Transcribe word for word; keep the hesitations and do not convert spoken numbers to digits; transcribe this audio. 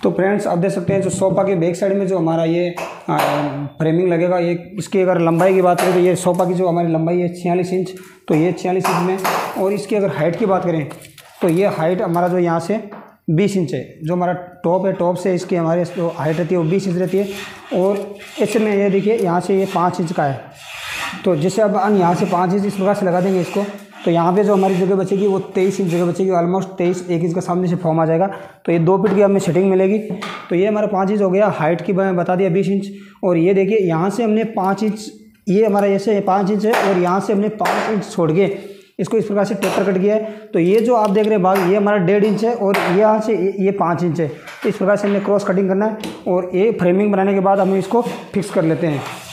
तो फ्रेंड्स आप देख सकते हैं जो सोफा के बैक साइड में जो हमारा ये फ्रेमिंग लगेगा, ये इसकी अगर लंबाई की बात करें तो ये सोफा की जो हमारी लंबाई है छियालीस इंच, तो ये छियालीस इंच में। और इसकी अगर हाइट की बात करें तो ये हाइट हमारा जो यहाँ से बीस इंच है, जो हमारा टॉप है, टॉप से इसकी हमारे जो हाइट रहती है वो बीस इंच रहती है। और ऐसे में ये देखिए यहाँ से ये पाँच इंच का है, तो जैसे अब हम यहाँ से पाँच इंच इस प्रकार से लगा देंगे इसको, तो यहाँ पे जो हमारी जगह बचेगी वो तेईस इंच जगह बचेगी, ऑलमोस्ट तेईस एक इंच का सामने से फॉर्म आ जाएगा। तो ये दो फीट की हमें सेटिंग मिलेगी। तो ये हमारा पाँच इंच हो गया, हाइट की मैं बता दिया बीस इंच। और ये देखिए यहाँ से हमने पाँच इंच, ये हमारा ऐसे पाँच इंच है और यहाँ से हमने पाँच इंच छोड़ के इसको इस प्रकार से टेपर कट किया है। तो ये जो आप देख रहे हैं भाग, ये हमारा डेढ़ इंच है और ये यहाँ से ये पाँच इंच है। इस प्रकार से हमने क्रॉस कटिंग करना है और ये फ्रेमिंग बनाने के बाद हम इसको फिक्स कर लेते हैं।